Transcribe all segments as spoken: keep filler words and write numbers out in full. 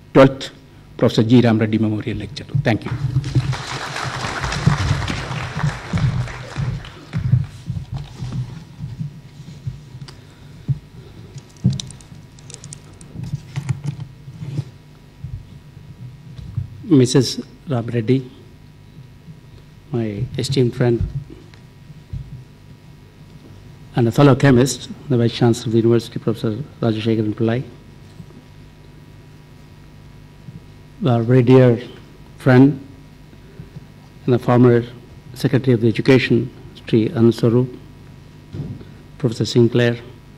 twelfth Professor G. Ram Reddy Memorial Lecture. Thank you. Missus Ram Reddy, my esteemed friend and a fellow chemist, the Vice Chancellor of the University, Professor Rajashekaran Pillai, our very dear friend and the former Secretary of the Education, Sri Anand Swarup, Professor Sinclair,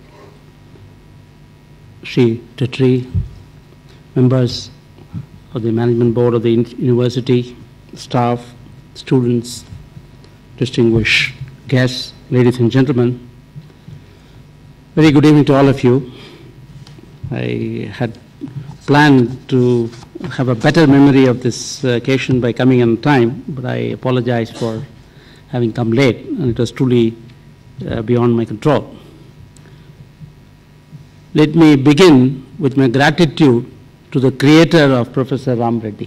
Sri Tetri, members of the Management Board of the University, staff, students, distinguished guests, ladies and gentlemen. Very good evening to all of you. I had planned to have a better memory of this occasion by coming on time, but I apologize for having come late, and it was truly uh, beyond my control. Let me begin with my gratitude to the creator of Professor Ram Reddy.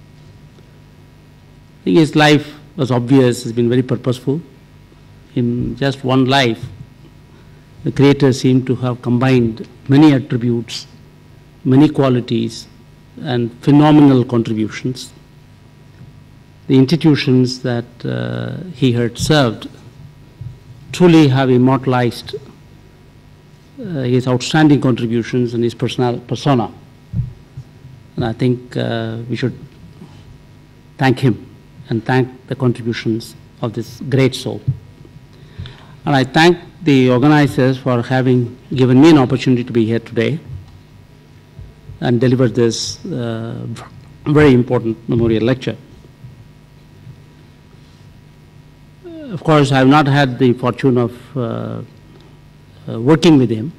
I think his life was obvious, has been very purposeful. In just one life, the creator seemed to have combined many attributes, many qualities, and phenomenal contributions. The institutions that uh, he had served truly have immortalized uh, his outstanding contributions and his personal persona. And I think uh, we should thank him and thank the contributions of this great soul. And I thank the organizers for having given me an opportunity to be here today and deliver this uh, very important memorial lecture. Of course, I have not had the fortune of uh, uh, working with him,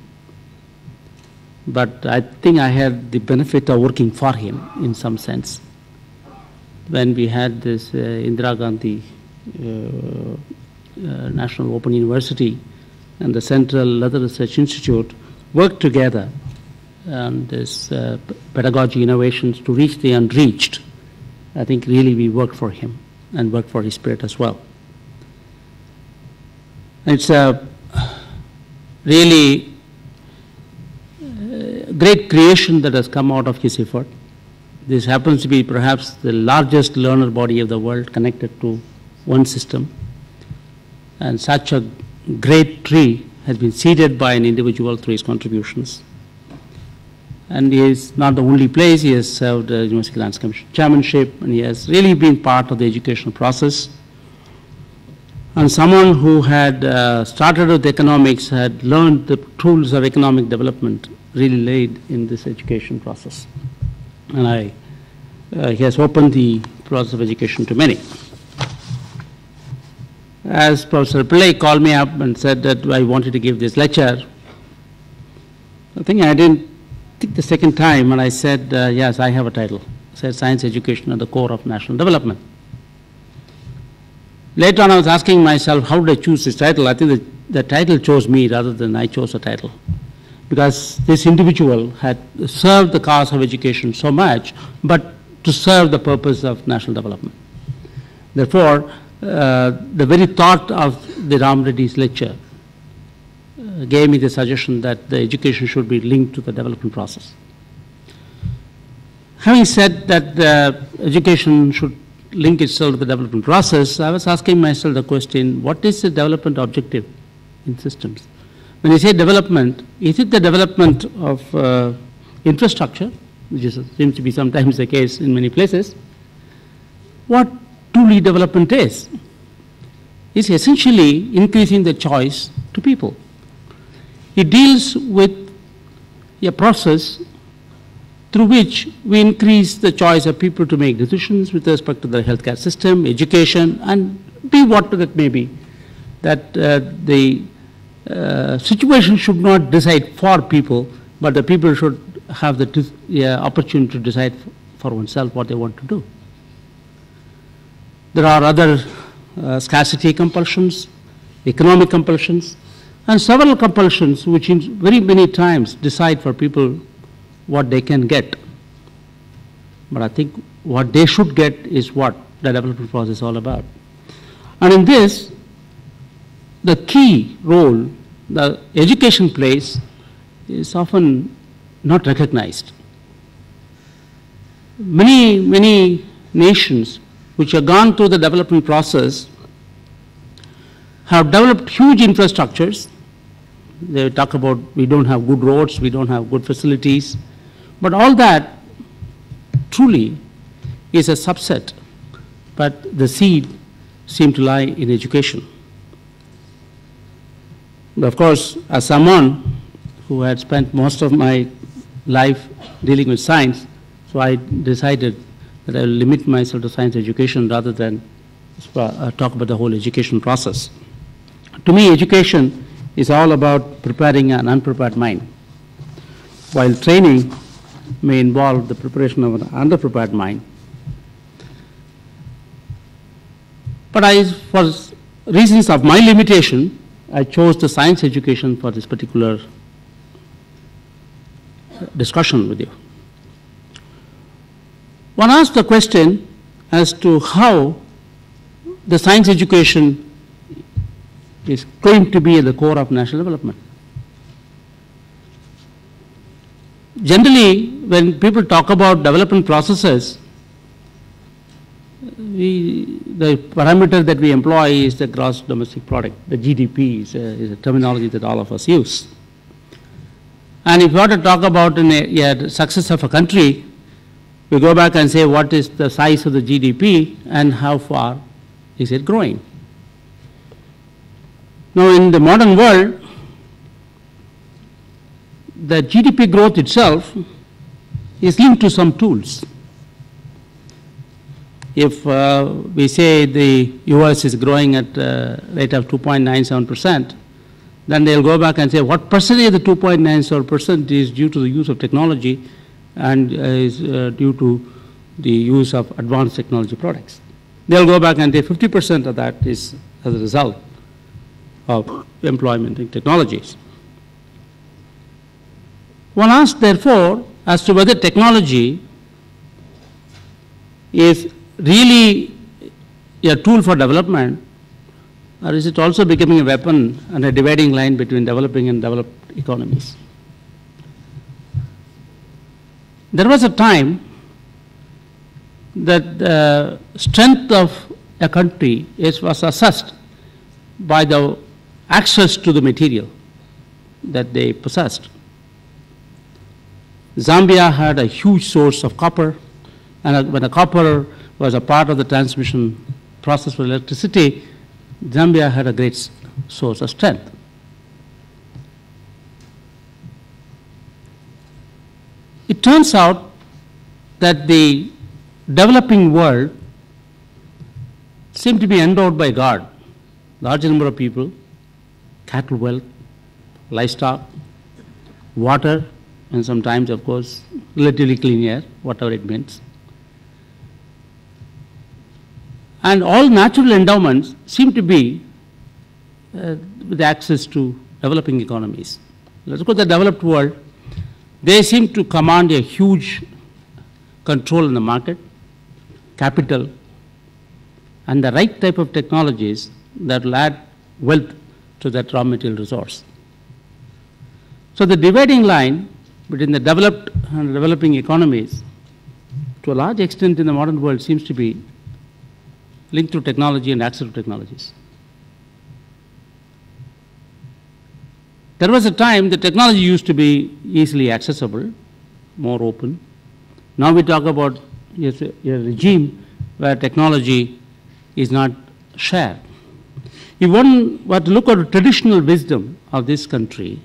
but I think I had the benefit of working for him in some sense. When we had this uh, Indira Gandhi uh, uh, National Open University and the Central Leather Research Institute worked together on this uh, pedagogy innovations to reach the unreached, I think really we worked for him and worked for his spirit as well. It's a really great creation that has come out of his effort. This happens to be perhaps the largest learner body of the world connected to one system. And such a great tree has been seeded by an individual through his contributions. And he is not the only place. He has served the University Grants Commission chairmanship, and he has really been part of the educational process. And someone who had uh, started with economics, had learned the tools of economic development, really laid in this education process. And I, uh, he has opened the process of education to many. As Professor Pillai called me up and said that I wanted to give this lecture, I think I didn't think the second time, and I said, uh, yes, I have a title. I said, Science Education at the Core of National Development. Later on, I was asking myself, how did I choose this title? I think the, the title chose me rather than I chose a title, because this individual had served the cause of education so much, but to serve the purpose of national development. Therefore, uh, the very thought of the Ram Reddy's lecture uh, gave me the suggestion that the education should be linked to the development process. Having said that the education should link itself to the development process, I was asking myself the question, what is the development objective in systems? When you say development, is it the development of uh, infrastructure, which is, seems to be sometimes the case in many places? What truly development is? It's essentially increasing the choice to people. It deals with a process through which we increase the choice of people to make decisions with respect to the healthcare system, education, and be what that may be. That uh, the uh, situation should not decide for people, but the people should have the uh, opportunity to decide for oneself what they want to do. There are other uh, scarcity compulsions, economic compulsions, and several compulsions which in very many times decide for people what they can get. But I think what they should get is what the development process is all about. And in this, the key role the education plays is often not recognized. Many, many nations which have gone through the development process have developed huge infrastructures. They talk about we don't have good roads, we don't have good facilities, but all that truly is a subset, but the seed seems to lie in education. But of course, as someone who had spent most of my life dealing with science, so I decided that I will limit myself to science education rather than uh, talk about the whole education process. To me, education is all about preparing an unprepared mind, while training may involve the preparation of an underprepared mind. But I, for reasons of my limitation, I chose the science education for this particular discussion with you. One asked the question as to how the science education is going to be at the core of national development. Generally, when people talk about development processes, we, the parameter that we employ is the gross domestic product. The G D P is a, is a terminology that all of us use. And if you want to talk about in a, yeah, success of a country, we go back and say what is the size of the G D P and how far is it growing. Now, in the modern world, the G D P growth itself is linked to some tools. If uh, we say the U S is growing at a rate of two point nine seven percent, then they'll go back and say what percentage of the two point nine seven percent is due to the use of technology and uh, is uh, due to the use of advanced technology products. They'll go back and say fifty percent of that is as a result of employment in technologies. One asks, therefore, as to whether technology is really a tool for development, or is it also becoming a weapon and a dividing line between developing and developed economies? There was a time that the strength of a country is, was assessed by the access to the material that they possessed. Zambia had a huge source of copper, and when the copper was a part of the transmission process for electricity, Zambia had a great source of strength. It turns out that the developing world seemed to be endowed by God. Large number of people, cattle wealth, livestock, water, and sometimes, of course, relatively clean air, whatever it means. And all natural endowments seem to be uh, with access to developing economies. Let's go to the developed world. They seem to command a huge control in the market, capital, and the right type of technologies that will add wealth to that raw material resource. So the dividing line between the developed and developing economies, to a large extent in the modern world, seems to be linked to technology and access to technologies. There was a time the technology used to be easily accessible, more open. Now we talk about yes, a regime where technology is not shared. If one were to look at the traditional wisdom of this country,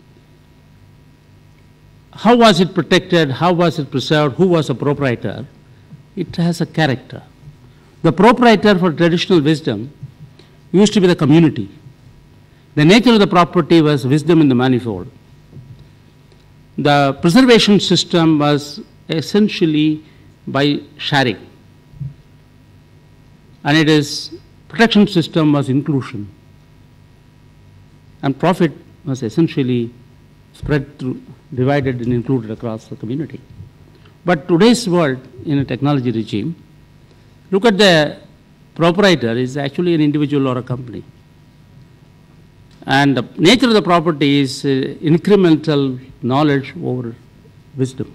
how was it protected, how was it preserved, who was a proprietor? It has a character. The proprietor for traditional wisdom used to be the community. The nature of the property was wisdom in the manifold. The preservation system was essentially by sharing. And it is, protection system was inclusion. And profit was essentially spread through, divided and included across the community. But today's world in a technology regime, look at the proprietor is actually an individual or a company. And the nature of the property is uh, incremental knowledge over wisdom.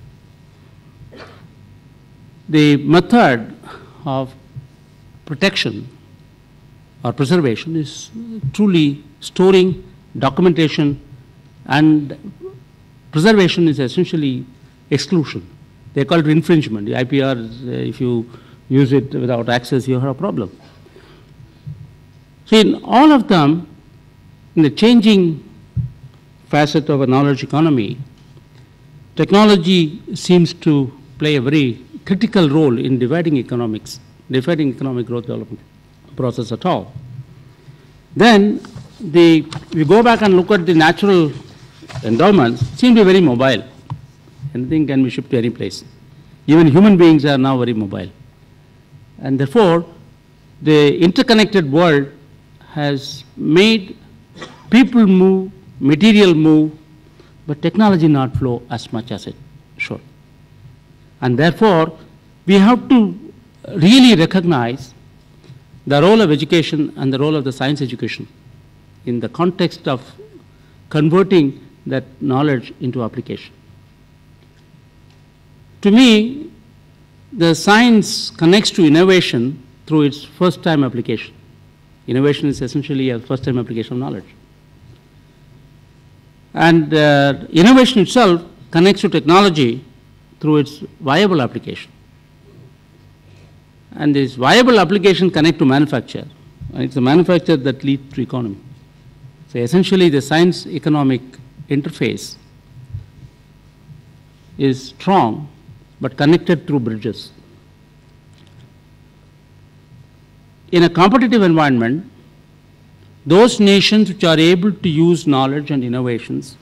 The method of protection or preservation is truly storing, documentation, and preservation is essentially exclusion. They call it infringement. The I P R, is, uh, if you use it without access, you have a problem. So in all of them, in the changing facet of a knowledge economy, technology seems to play a very critical role in dividing economics, dividing economic growth development process at all. Then the, we go back and look at the natural endowments, seem to be very mobile. Anything can be shipped to any place. Even human beings are now very mobile. And therefore, the interconnected world has made people move, material move, but technology not flow as much as it should. And therefore, we have to really recognize the role of education and the role of the science education in the context of converting that knowledge into application. To me, the science connects to innovation through its first-time application. Innovation is essentially a first-time application of knowledge. And uh, innovation itself connects to technology through its viable application. And this viable application connects to manufacture. And it's the manufacture that leads to economy. So essentially, the science-economic interface is strong, but connected through bridges. In a competitive environment, those nations which are able to use knowledge and innovations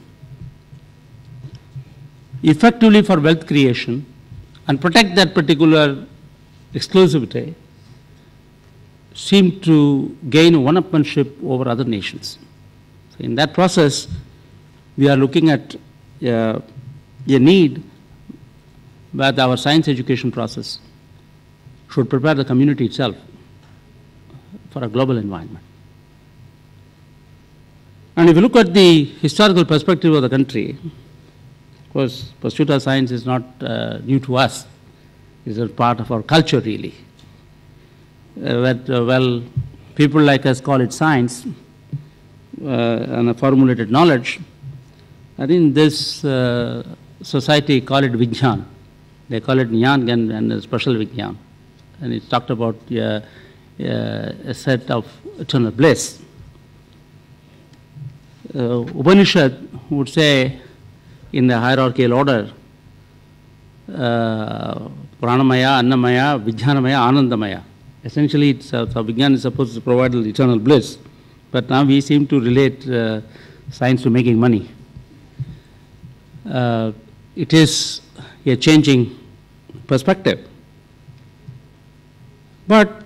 effectively for wealth creation and protect that particular exclusivity seem to gain one-upmanship over other nations. So in that process, we are looking at uh, a need where our science education process should prepare the community itself for a global environment. And if you look at the historical perspective of the country, of course, pursuit of science is not uh, new to us. It's a part of our culture, really. Uh, that, uh, well, people like us call it science uh, and a formulated knowledge. I think this uh, society call it Vijnan. They call it Jnana and, and a special Vijnan. And it's talked about uh, uh, a set of eternal bliss. Uh, Upanishad would say in the hierarchical order, uh, Pranamaya, Annamaya, Vijnanamaya, Anandamaya. Essentially, it's, uh, so Vijnana is supposed to provide eternal bliss, but now we seem to relate uh, science to making money. Uh, it is a changing perspective. But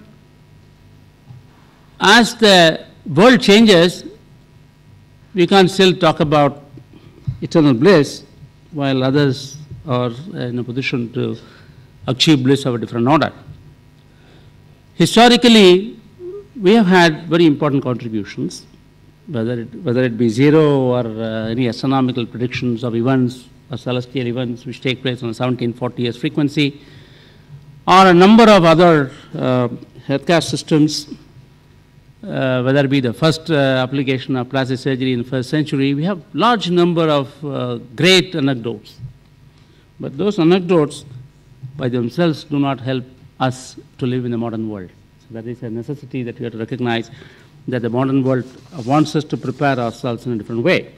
as the world changes, we can't still talk about eternal bliss while others are in a position to achieve bliss of a different order. Historically, we have had very important contributions, whether it, whether it be zero or uh, any astronomical predictions of events or celestial events which take place on a seventeen forty years frequency, or a number of other uh, healthcare systems, uh, whether it be the first uh, application of plastic surgery in the first century. We have large number of uh, great anecdotes. But those anecdotes by themselves do not help us to live in the modern world. So that is a necessity that we have to recognize, that the modern world wants us to prepare ourselves in a different way.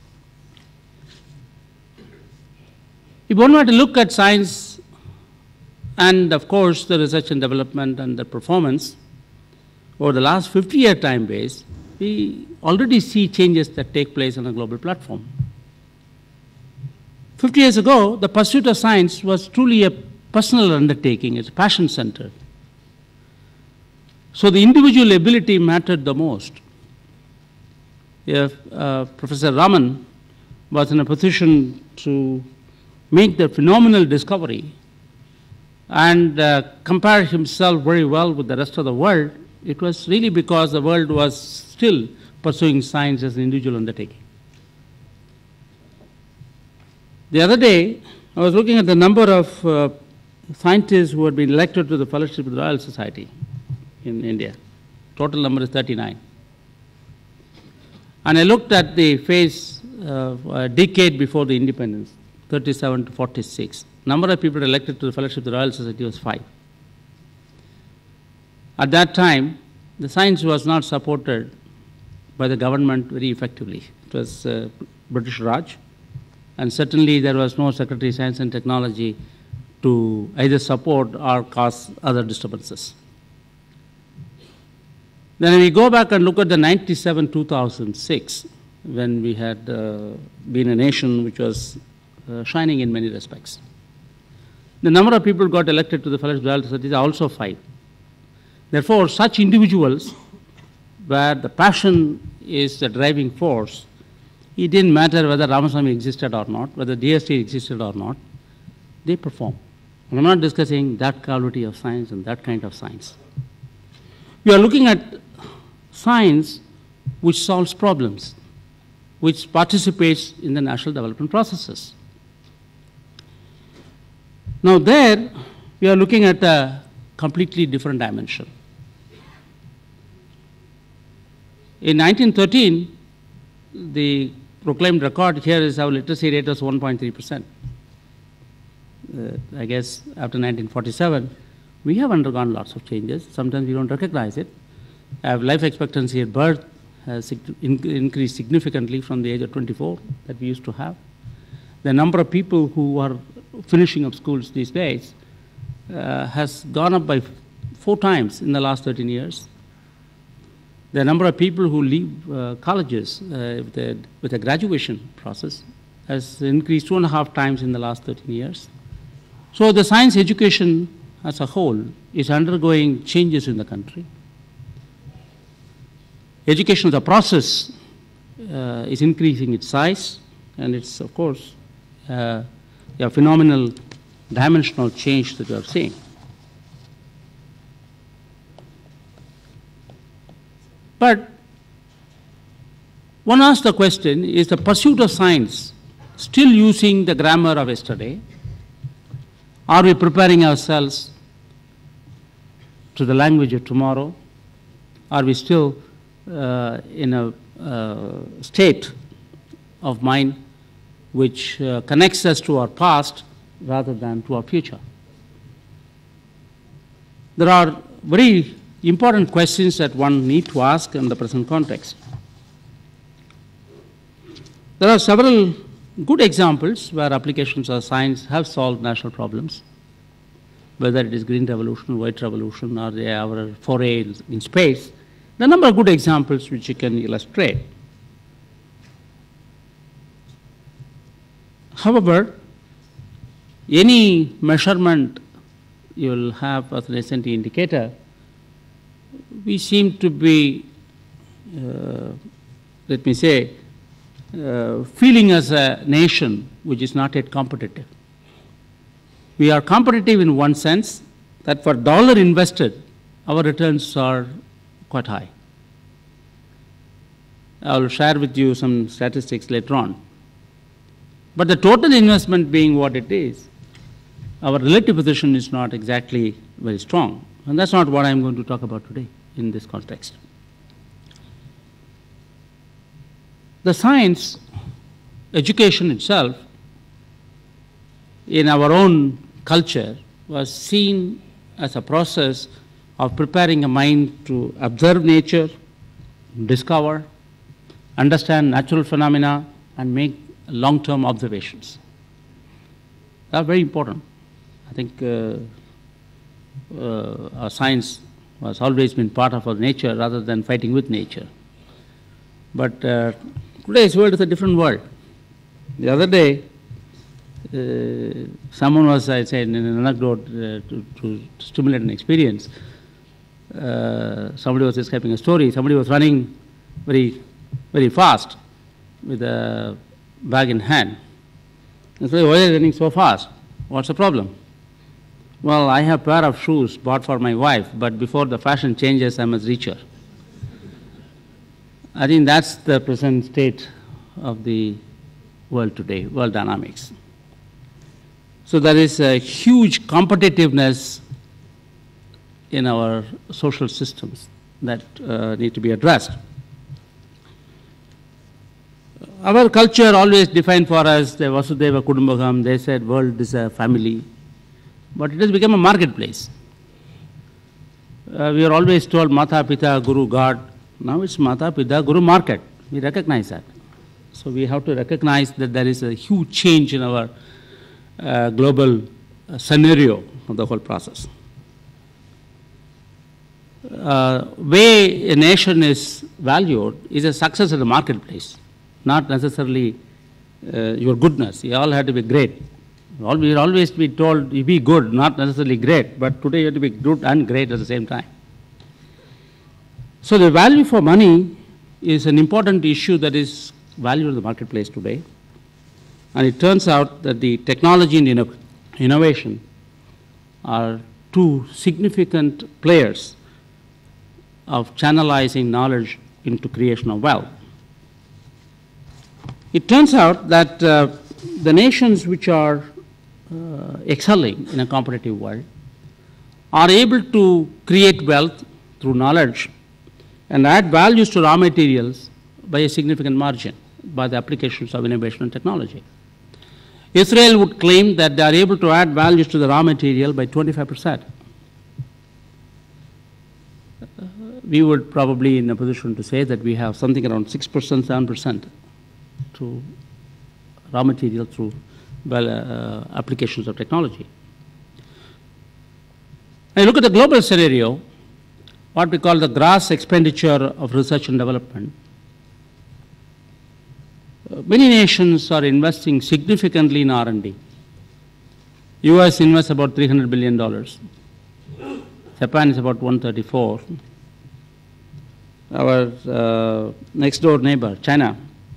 If one were to look at science and, of course, the research and development and the performance over the last fifty year time base, we already see changes that take place on a global platform. fifty years ago, the pursuit of science was truly a personal undertaking, it's passion-centered. So the individual ability mattered the most. If uh, Professor Raman was in a position to make the phenomenal discovery and uh, compare himself very well with the rest of the world, it was really because the world was still pursuing science as an individual undertaking. The other day, I was looking at the number of uh, scientists who had been elected to the Fellowship of the Royal Society in India. Total number is thirty-nine. And I looked at the phase uh, a decade before the independence, thirty-seven to forty-six. Number of people elected to the Fellowship of the Royal Society was five. At that time, the science was not supported by the government very effectively. It was uh, British Raj, and certainly there was no Secretary of Science and Technology to either support or cause other disturbances. Then we go back and look at the ninety-seven to two thousand six, when we had uh, been a nation which was uh, shining in many respects. The number of people who got elected to the Fellowship of the Royal Society is also five. Therefore, such individuals, where the passion is the driving force, it didn't matter whether Ramaswamy existed or not, whether D S T existed or not, they perform. And I'm not discussing that quality of science and that kind of science. We are looking at science which solves problems, which participates in the national development processes. Now there, we are looking at a completely different dimension. In nineteen thirteen, the proclaimed record here is our literacy rate was one point three percent. Uh, I guess after nineteen forty-seven, we have undergone lots of changes. Sometimes we don't recognize it. Our life expectancy at birth has in increased significantly from the age of twenty-four that we used to have. The number of people who are finishing up schools these days uh, has gone up by four times in the last thirteen years. The number of people who leave uh, colleges uh, with, a, with a graduation process has increased two and a half times in the last thirteen years. So the science education as a whole is undergoing changes in the country. Education as a process uh, is increasing its size, and it's, of course, uh, a phenomenal dimensional change that we are seeing. But one asks the question, is the pursuit of science still using the grammar of yesterday? Are we preparing ourselves to the language of tomorrow? Are we still uh, in a uh, state of mind which uh, connects us to our past rather than to our future? There are very important questions that one needs to ask in the present context. There are several good examples where applications of science have solved national problems, whether it is green revolution, white revolution, or the, our foray in space. There are a number of good examples which you can illustrate. However, any measurement you will have as an S N T indicator, we seem to be, uh, let me say, uh, feeling as a nation which is not yet competitive. We are competitive in one sense, that for dollar invested, our returns are quite high. I will share with you some statistics later on. But the total investment being what it is, our relative position is not exactly very strong. And that's not what I'm going to talk about today in this context. The science, education itself, in our own culture, was seen as a process of preparing a mind to observe nature, discover, understand natural phenomena, and make long-term observations. That's very important. I think uh, uh, our science has always been part of our nature rather than fighting with nature. But uh, today's world is a different world. The other day, uh, someone was, I said, in an anecdote uh, to, to stimulate an experience. Uh, somebody was describing a story. Somebody was running very, very fast with a bag in hand. And so, why are you running so fast? What's the problem? Well, I have a pair of shoes bought for my wife, but before the fashion changes, I must reach her. I think that's the present state of the world today, world dynamics. So there is a huge competitiveness in our social systems that uh, need to be addressed. Our culture always defined for us the Vasudhaiva Kudumbakam. They said world is a family, but it has become a marketplace. Uh, we are always told Mata Pita, Guru, God. Now it's Mata Pita, Guru, market. We recognize that. So we have to recognize that there is a huge change in our uh, global uh, scenario of the whole process. Uh, way a nation is valued is a success in the marketplace, not necessarily uh, your goodness. You all have to be great. We will always be told you be good, not necessarily great, but today you have to be good and great at the same time. So the value for money is an important issue that is valued in the marketplace today. And it turns out that the technology and inno innovation are two significant players of channelizing knowledge into creation of wealth. It turns out that uh, the nations which are uh, excelling in a competitive world are able to create wealth through knowledge and add values to raw materials by a significant margin by the applications of innovation and technology. Israel would claim that they are able to add values to the raw material by twenty-five percent. We would probably be in a position to say that we have something around six percent, seven percent to raw material through well, uh, applications of technology. When you look at the global scenario, what we call the gross expenditure of research and development, uh, many nations are investing significantly in R and D. U S invests about three hundred billion dollars. Japan is about one thirty-four. Our uh, next door neighbor, China,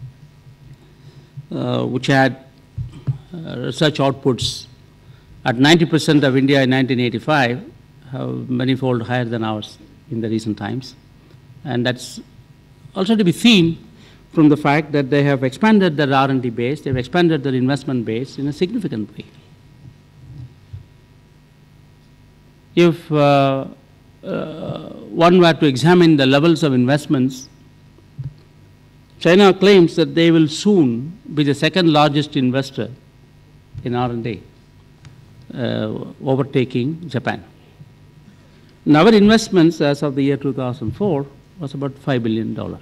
uh, which had uh, research outputs at ninety percent of India in nineteen eighty-five, have manifold higher than ours in the recent times. And that's also to be seen from the fact that they have expanded their R and D base, they've expanded their investment base in a significant way. If uh, uh, one were to examine the levels of investments, China claims that they will soon be the second largest investor in R and D, uh, overtaking Japan. And our investments as of the year two thousand four was about five billion dollars.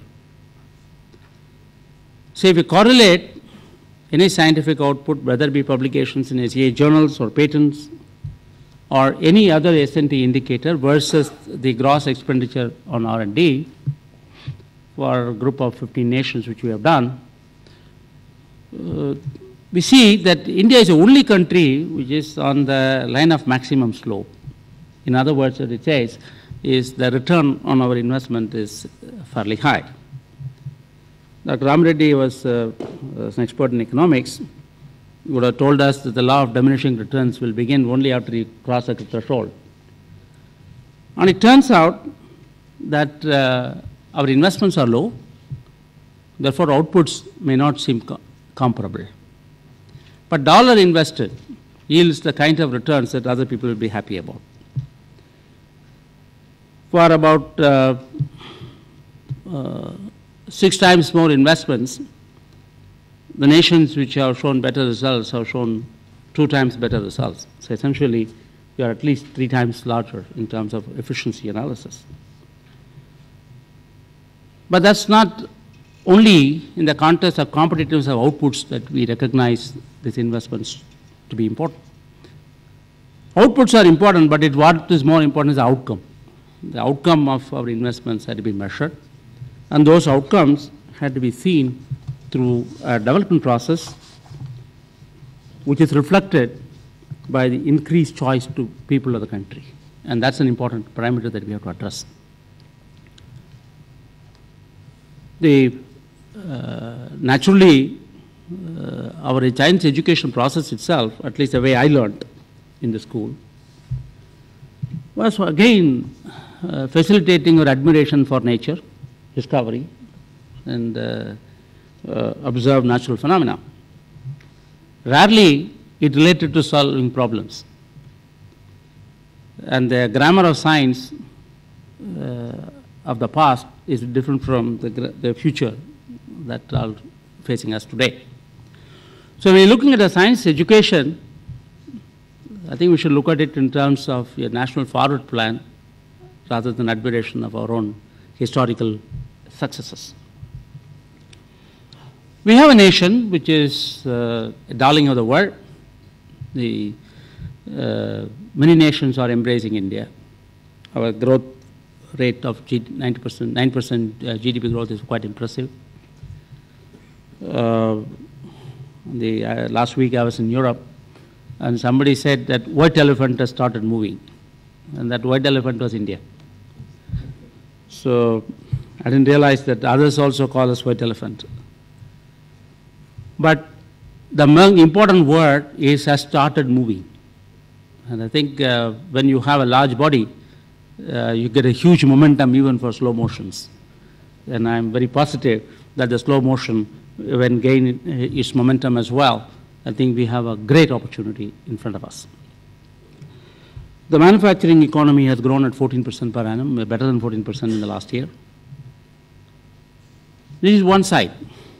So if you correlate any scientific output, whether it be publications in S E A journals or patents, or any other S and T indicator versus the gross expenditure on R and D for a group of fifteen nations which we have done, uh, we see that India is the only country which is on the line of maximum slope. In other words, what it says is the return on our investment is fairly high. Doctor Ram Reddy was, uh, was an expert in economics. He would have told us that the law of diminishing returns will begin only after you cross a threshold. And it turns out that uh, our investments are low, therefore outputs may not seem co comparable. But dollar invested yields the kind of returns that other people will be happy about. For about uh, uh, six times more investments, the nations which have shown better results have shown two times better results. So essentially, we are at least three times larger in terms of efficiency analysis. But that's not only in the context of competitiveness of outputs that we recognize these investments to be important. Outputs are important, but it, what is more important is the outcome. The outcome of our investments had to be measured, and those outcomes had to be seen through a development process which is reflected by the increased choice to people of the country. And that's an important parameter that we have to address. The, uh, naturally, uh, our science education process itself, at least the way I learned in the school, was again uh, facilitating our admiration for nature, discovery, and uh, uh, observe natural phenomena. Rarely it related to solving problems. And the grammar of science uh, of the past is different from the, the future that are facing us today. So when you're looking at the science education, I think we should look at it in terms of a national forward plan rather than admiration of our own historical successes. We have a nation which is uh, a darling of the world. The, uh, many nations are embracing India. Our growth rate of ninety percent, nine percent uh, G D P growth is quite impressive. Uh, the, uh, last week I was in Europe, and somebody said that white elephant has started moving, and that white elephant was India. So I didn't realize that others also call us white elephant. But the most important word is has started moving. And I think uh, when you have a large body, uh, you get a huge momentum even for slow motions. And I'm very positive that the slow motion, when gain its momentum as well, I think we have a great opportunity in front of us. The manufacturing economy has grown at fourteen percent per annum, better than fourteen percent in the last year. This is one side.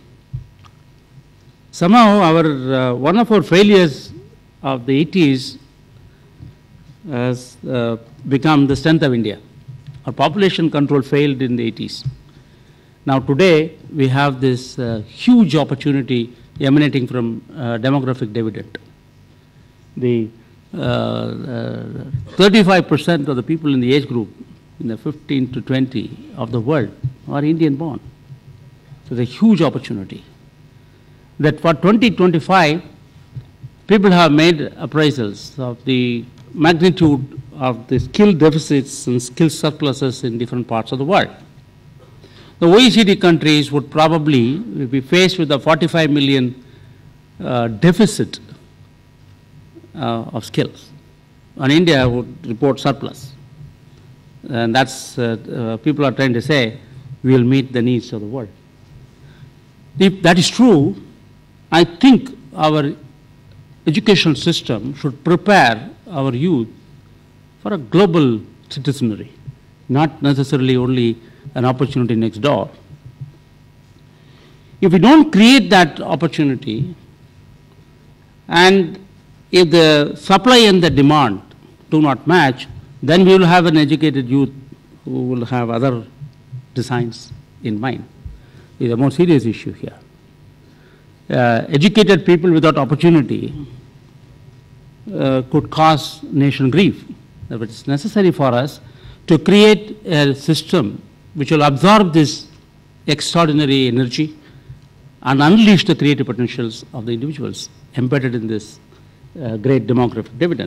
Somehow, our, uh, one of our failures of the eighties has uh, become the strength of India. Our population control failed in the eighties. Now today, we have this uh, huge opportunity emanating from uh, demographic dividend. The thirty-five percent uh, uh, of the people in the age group, in the fifteen to twenty of the world, are Indian born. So it's a huge opportunity. That for twenty twenty-five, people have made appraisals of the magnitude of the skill deficits and skill surpluses in different parts of the world. The O E C D countries would probably be faced with a forty-five million uh, deficit uh, of skills. And India would report surplus. And that's, uh, uh, people are trying to say, we will meet the needs of the world. If that is true, I think our education system should prepare our youth for a global citizenry, not necessarily only an opportunity next door. If we don't create that opportunity, and if the supply and the demand do not match, then we will have an educated youth who will have other designs in mind. It is a more serious issue here. Uh, educated people without opportunity uh, could cause nation grief. It is necessary for us to create a system which will absorb this extraordinary energy and unleash the creative potentials of the individuals embedded in this uh, great demographic dividend.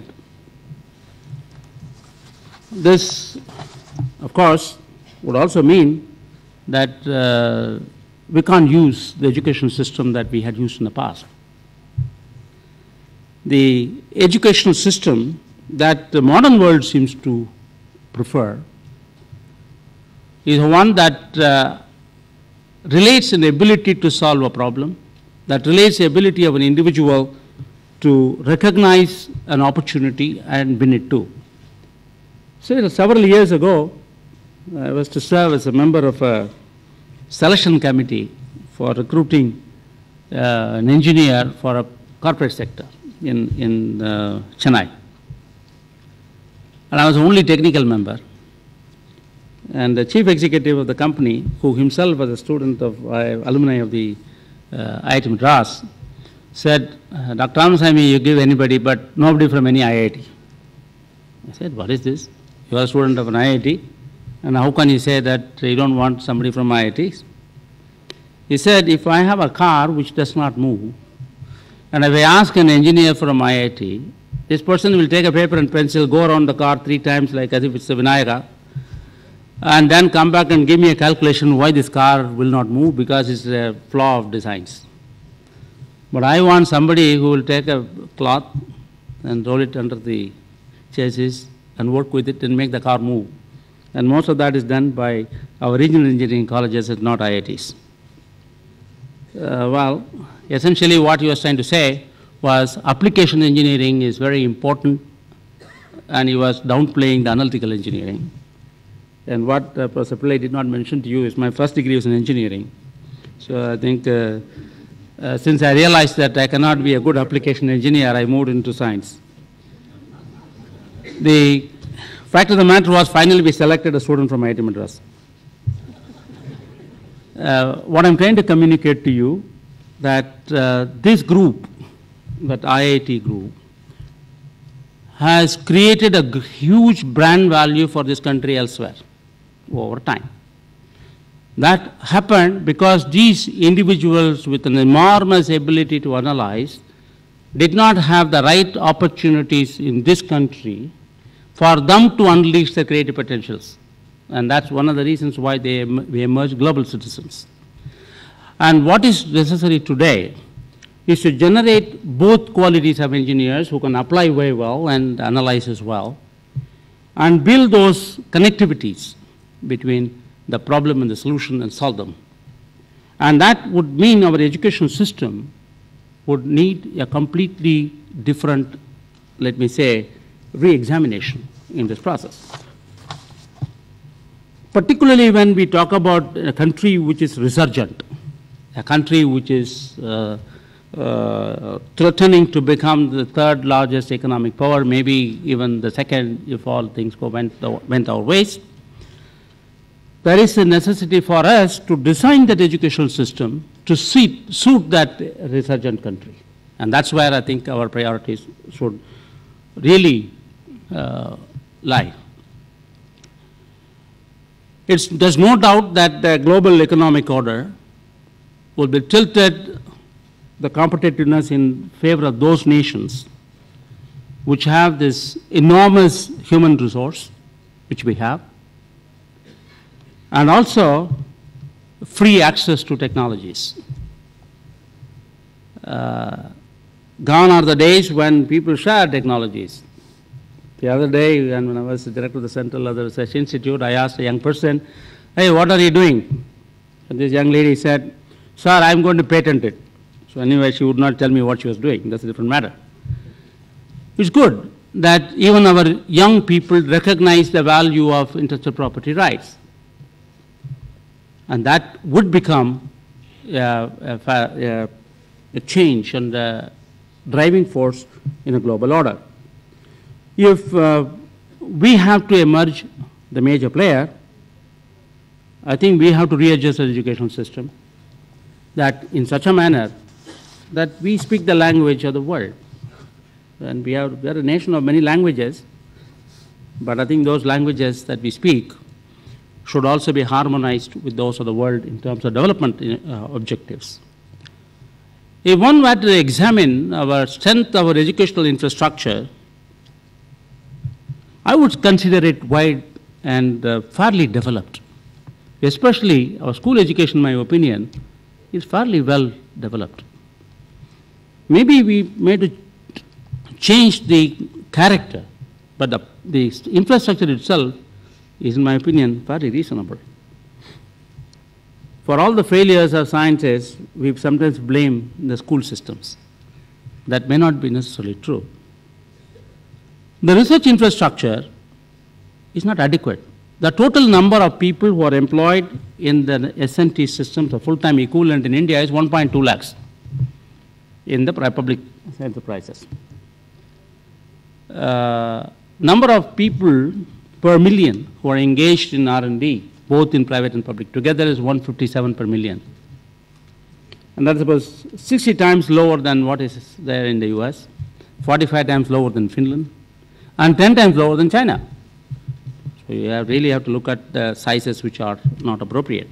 This, of course, would also mean that uh, we can't use the education system that we had used in the past. The educational system that the modern world seems to prefer is one that uh, relates an ability to solve a problem, that relates the ability of an individual to recognize an opportunity and win it too. So several years ago, I was to serve as a member of a selection committee for recruiting uh, an engineer for a corporate sector in, in uh, Chennai. And I was the only technical member. And the chief executive of the company, who himself was a student of uh, alumni of the uh, I I T Madras, said, Doctor Ramasamy, you give anybody, but nobody from any I I T. I said, what is this? You are a student of an I I T, and how can you say that you don't want somebody from I I Ts? He said, if I have a car which does not move, and if I ask an engineer from I I T, this person will take a paper and pencil, go around the car three times like as if it's a Vinayaka, and then come back and give me a calculation why this car will not move, because it's a flaw of designs. But I want somebody who will take a cloth and roll it under the chassis and work with it and make the car move. And most of that is done by our regional engineering colleges and not I I Ts. Uh, well, essentially what he was trying to say was application engineering is very important, and he was downplaying the analytical engineering. And what uh, Professor Pillai did not mention to you is my first degree was in engineering. So I think uh, uh, since I realized that I cannot be a good application engineer, I moved into science. The fact of the matter was finally we selected a student from I I T Madras. Uh, what I'm trying to communicate to you that uh, this group, that I I T group, has created a huge brand value for this country elsewhere over time. That happened because these individuals with an enormous ability to analyze did not have the right opportunities in this country for them to unleash their creative potentials. And that's one of the reasons why they we emerge global citizens. And what is necessary today is to generate both qualities of engineers who can apply very well and analyze as well, and build those connectivities between the problem and the solution and solve them. And that would mean our education system would need a completely different, let me say, re-examination in this process. Particularly when we talk about a country which is resurgent, a country which is uh, uh, threatening to become the third largest economic power, maybe even the second if all things go went, went our ways. There is a necessity for us to design that educational system to suit, suit that resurgent country. And that's where I think our priorities should really uh, lie. It's, there's no doubt that the global economic order will be tilted the competitiveness in favor of those nations which have this enormous human resource, which we have, and also free access to technologies. Uh, gone are the days when people share technologies. The other day, when I was the director of the Central Other Research Institute, I asked a young person, hey, what are you doing? And this young lady said, sir, I'm going to patent it. So anyway, she would not tell me what she was doing. That's a different matter. It's good that even our young people recognize the value of intellectual property rights. And that would become uh, a, a, a change and a driving force in a global order. If uh, we have to emerge the major player, I think we have to readjust the education system that in such a manner that we speak the language of the world. And we, have, we are a nation of many languages, but I think those languages that we speak should also be harmonized with those of the world in terms of development uh, objectives. If one were to examine our strength of our educational infrastructure, I would consider it wide and uh, fairly developed. Especially our school education, in my opinion, is fairly well developed. Maybe we may to change the character, but the, the infrastructure itself is, in my opinion, fairly reasonable. For all the failures of sciences, we sometimes blame the school systems. That may not be necessarily true. The research infrastructure is not adequate. The total number of people who are employed in the S N T systems, the full-time equivalent in India, is one point two lakhs in the public enterprises. Uh, number of people per million who are engaged in R and D, both in private and public, together is one hundred fifty-seven per million. And that's about sixty times lower than what is there in the U S, forty-five times lower than Finland, and ten times lower than China. So you have really have to look at the sizes which are not appropriate.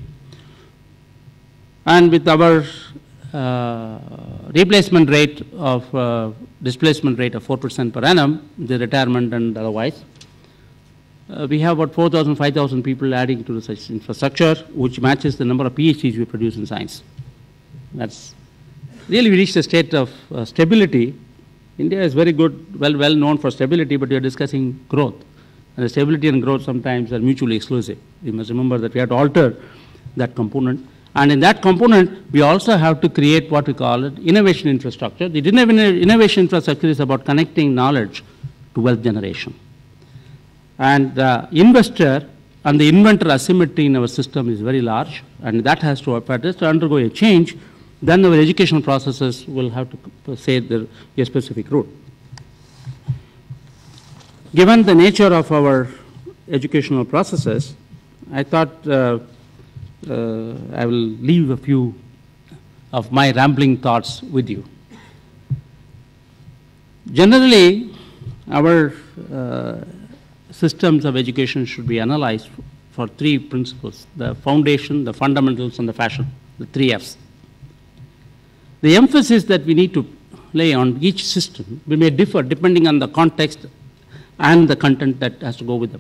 And with our uh, replacement rate of uh, displacement rate of four percent per annum, the retirement and otherwise, uh, we have about four thousand, five thousand people adding to research infrastructure, which matches the number of PhDs we produce in science. That's really we reached a state of uh, stability. India is very good, well, well known for stability, but we are discussing growth. And the stability and growth sometimes are mutually exclusive. We must remember that we have to alter that component. And in that component, we also have to create what we call it innovation infrastructure. The innovation infrastructure is about connecting knowledge to wealth generation. And the investor and the inventor asymmetry in our system is very large, and that has to, for this to undergo a change, then our educational processes will have to say the, a specific route. Given the nature of our educational processes, I thought uh, uh, I will leave a few of my rambling thoughts with you. Generally, our uh, systems of education should be analyzed for three principles: the foundation, the fundamentals, and the fashion, the three F's. The emphasis that we need to lay on each system we may differ depending on the context and the content that has to go with them.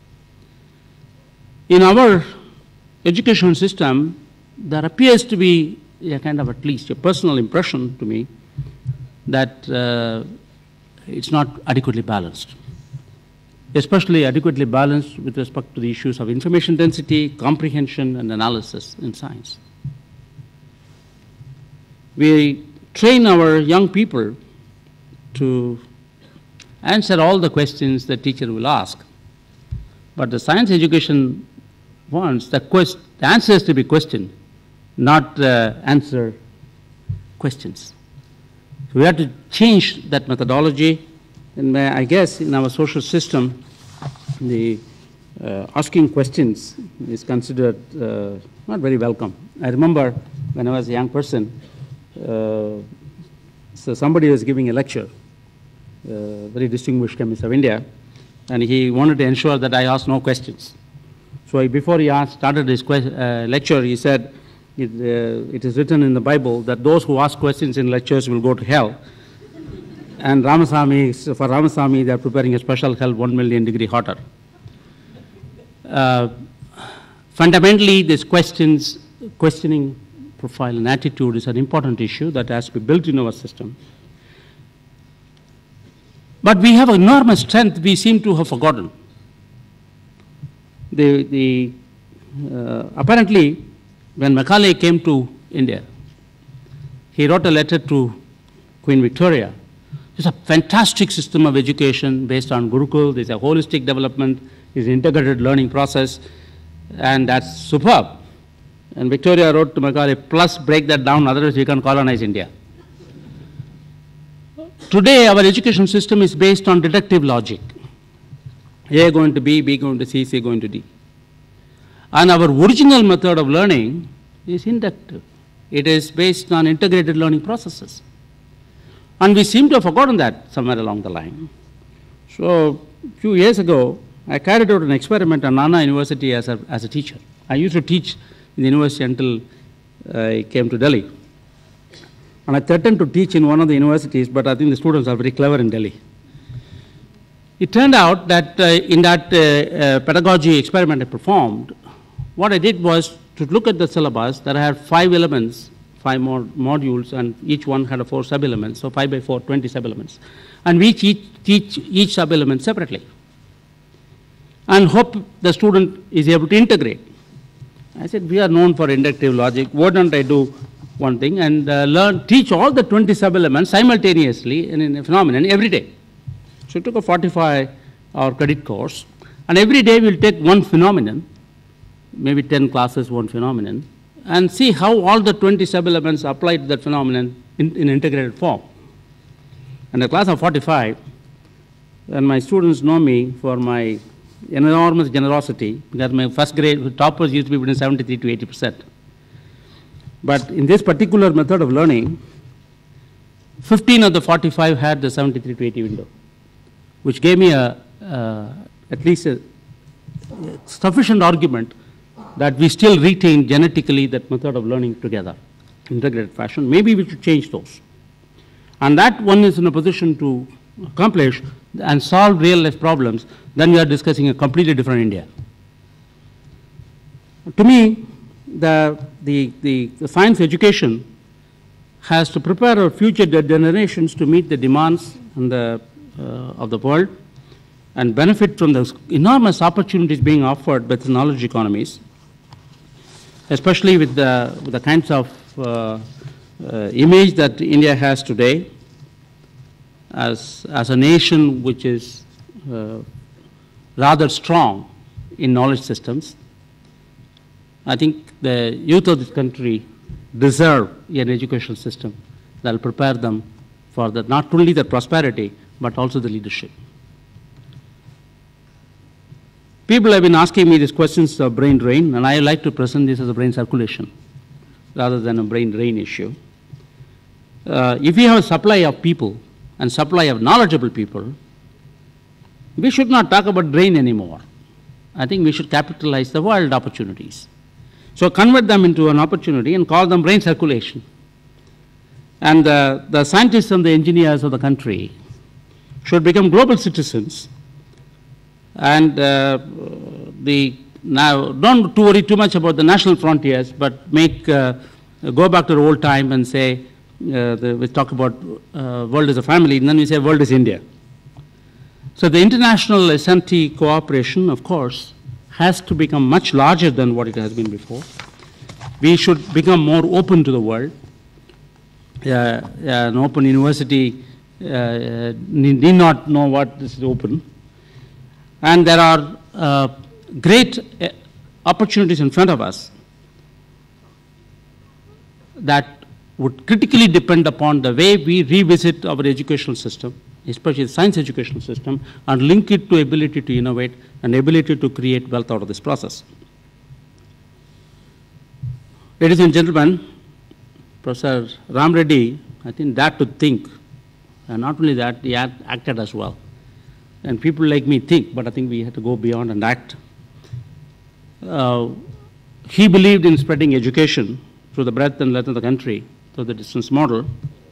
In our education system, there appears to be a kind of, at least a personal impression to me, that uh, it's not adequately balanced, especially adequately balanced with respect to the issues of information density, comprehension, and analysis in science. We train our young people to answer all the questions the teacher will ask, but the science education wants the, quest the answers to be questioned, not uh, answer questions. So we have to change that methodology, and I guess in our social system, the uh, asking questions is considered uh, not very welcome. I remember when I was a young person, uh, so somebody was giving a lecture, a very distinguished chemist of India, and he wanted to ensure that I asked no questions. So before he asked, started his uh, lecture, he said, it, uh, it is written in the Bible that those who ask questions in lectures will go to hell. And Ramasamy, for Ramasamy, they are preparing a special hell one million degree hotter. Uh, fundamentally, this questions, questioning profile and attitude is an important issue that has to be built in our system. But we have enormous strength we seem to have forgotten. The, the, uh, apparently, when Macaulay came to India, he wrote a letter to Queen Victoria. It's a fantastic system of education based on Gurukul. There's a holistic development, it's an integrated learning process, and that's superb. And Victoria wrote to Macaulay, plus break that down, otherwise you can colonize India. Today, our education system is based on deductive logic. A going to B, B going to C, C going to D. And our original method of learning is inductive. It is based on integrated learning processes. And we seem to have forgotten that somewhere along the line. So a few years ago, I carried out an experiment at Nana University as a, as a teacher. I used to teach in the university until I came to Delhi. And I threatened to teach in one of the universities, but I think the students are very clever in Delhi. It turned out that uh, in that uh, uh, pedagogy experiment I performed, what I did was to look at the syllabus that had five elements, five more modules, and each one had a four sub-elements, so five by four, twenty sub-elements. And we each teach each sub-element separately and hope the student is able to integrate. I said, we are known for inductive logic. Why don't I do one thing and uh, learn, teach all the twenty sub-elements simultaneously in, in a phenomenon every day. So I took a forty-five hour credit course, and every day we'll take one phenomenon, maybe ten classes, one phenomenon, and see how all the twenty sub-elements apply to that phenomenon in, in integrated form. And a class of forty-five, and my students know me for my enormous generosity, because my first grade toppers used to be between seventy-three to eighty percent. But in this particular method of learning, fifteen of the forty-five had the seventy-three to eighty window, which gave me a, uh, at least a, a sufficient argument that we still retain genetically that method of learning together, integrated fashion. Maybe we should change those. And that one is in a position to accomplish and solve real life problems, then we are discussing a completely different India. To me, the, the, the, the science education has to prepare our future generations to meet the demands and the, uh, of the world, and benefit from the enormous opportunities being offered by the knowledge economies, especially with the, with the kinds of uh, uh, image that India has today as, as a nation which is uh, rather strong in knowledge systems. I think the youth of this country deserve an educational system that will prepare them for the, not only the prosperity, but also the leadership. People have been asking me these questions of brain drain, and I like to present this as a brain circulation rather than a brain drain issue. Uh, if we have a supply of people and supply of knowledgeable people, we should not talk about drain anymore. I think we should capitalize the world opportunities. So convert them into an opportunity and call them brain circulation. And uh, the scientists and the engineers of the country should become global citizens. And uh, the, now, don't to worry too much about the national frontiers, but make, uh, go back to the old time and say, uh, the, we talk about uh, world as a family, and then we say world is India. So the international S and T cooperation, of course, has to become much larger than what it has been before. We should become more open to the world. Uh, an open university uh, need, need not know what this is open. And there are uh, great uh, opportunities in front of us that would critically depend upon the way we revisit our educational system, especially the science educational system, and link it to ability to innovate and ability to create wealth out of this process. Ladies and gentlemen, Professor Ram Reddy, I think, dared to think, and not only that, he had acted as well. And people like me think, but I think we have to go beyond and act. Uh, he believed in spreading education through the breadth and length of the country, through the distance model.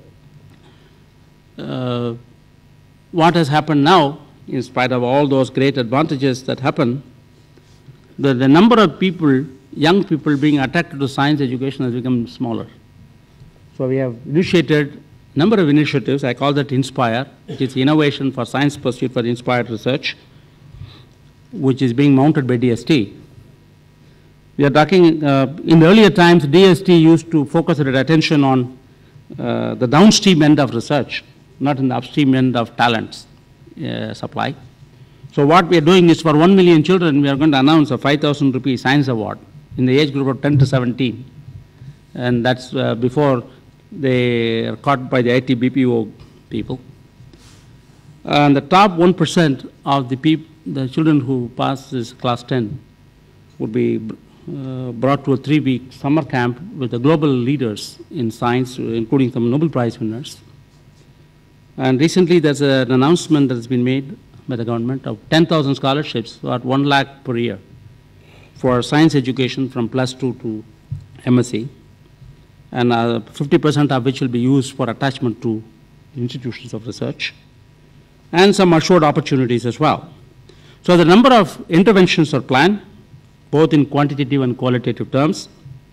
Uh, what has happened now, in spite of all those great advantages that happen, the, the number of people, young people being attracted to science education has become smaller. So we have initiated a number of initiatives. I call that INSPIRE, which is Innovation for Science Pursuit for Inspired Research, which is being mounted by D S T. We are talking, uh, in the earlier times, D S T used to focus its attention on uh, the downstream end of research, not in the upstream end of talents uh, supply. So what we are doing is, for one million children, we are going to announce a five thousand rupee science award in the age group of ten to seventeen. And that's uh, before they are caught by the I T B P O people. And the top one percent of the, peop the children who pass this class ten would be uh, brought to a three-week summer camp with the global leaders in science, including some Nobel Prize winners. And recently there's a, an announcement that has been made by the government of ten thousand scholarships at one lakh per year for science education from plus two to M S c. And uh, fifty percent of which will be used for attachment to institutions of research, and some assured opportunities as well. So the number of interventions are planned, both in quantitative and qualitative terms.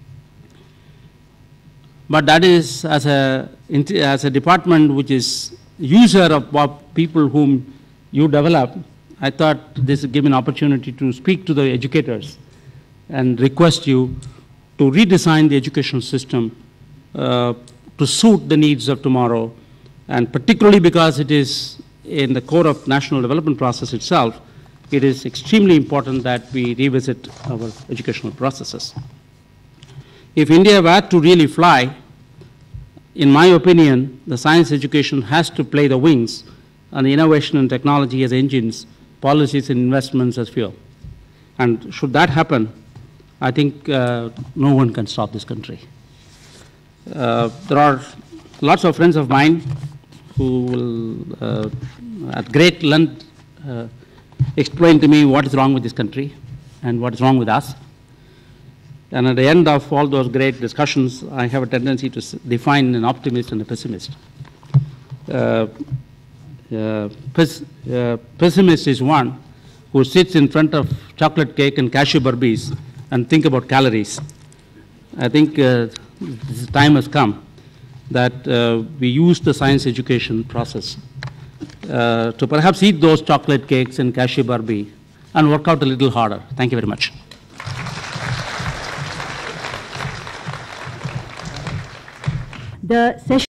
But that is, as a, as a department which is user of what people whom you develop, I thought this would give me an opportunity to speak to the educators and request you to redesign the educational system Uh, to suit the needs of tomorrow, and particularly because it is in the core of national development process itself, it is extremely important that we revisit our educational processes. If India were to really fly, in my opinion, the science education has to play the wings, and the innovation and technology as engines, policies and investments as fuel. And should that happen, I think uh, no one can stop this country. Uh, there are lots of friends of mine who will, uh, at great length, uh, explain to me what is wrong with this country and what is wrong with us. And at the end of all those great discussions, I have a tendency to define an optimist and a pessimist. Uh, uh, pes uh, pessimist is one who sits in front of chocolate cake and cashew barbies and think about calories. I think uh, this time has come that uh, we use the science education process uh, to perhaps eat those chocolate cakes and cashew Barbie and work out a little harder. Thank you very much. The session